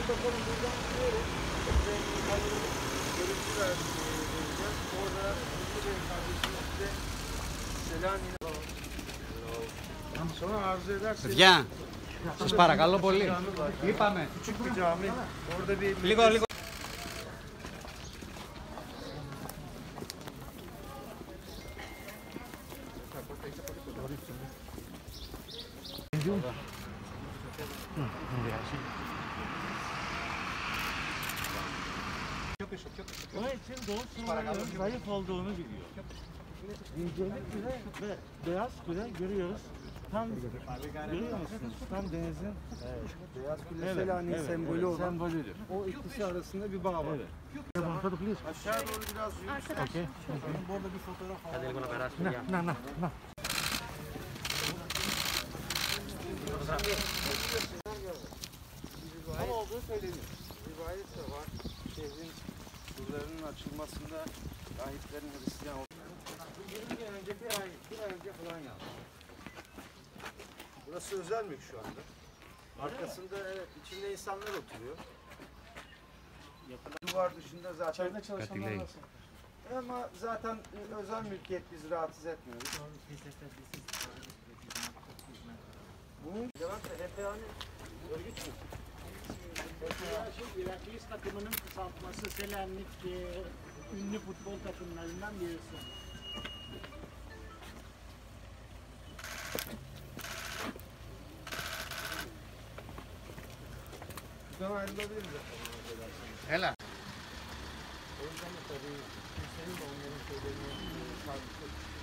bakalım buradan gidiyoruz. Görüntü vereceğiz. Orada Ünlü Bey kardeşimiz size Selanik'e sonra arzu ederseniz. Παιδιά, σας παρακαλώ πολύ. Είπαμε. Küçük bir cami. Orada bir Λίγο. Onun için Doğu Suriye'nin zayıf olduğunu biliyor. İncelik küre ve beyaz küre görüyoruz. Tam görüyor musunuz? Tam denizin Beyaz Külle Selanik'in sembolü olan sembolüdür. o ikisi arasında bir bağ var. Evet. Aşağı doğru biraz yürüsün. Okay. Burada bir fotoğraf Θα λίγο να περάσουμε. Na. Ama olduğu söyleniyor. Rivayet de var. Şehrin surlarının açılmasında rahiplerin Hristiyan olduğunu. 20 gün önce bir ay önce falan yazdı. Burası özel mülk şu anda. Arkasında evet içinde insanlar oturuyor. Duvar dışında zaten çalışanlar nasıl? Ama zaten özel mülkiyet bizi rahatsız etmiyor. Levent hep yani örgüt mü? Iraklis takımının kısaltması Selanik ünlü futbol takımlarından birisi. Buradan ayrılabiliriz. Έλα. O yüzden de tabii senin de onların söylerini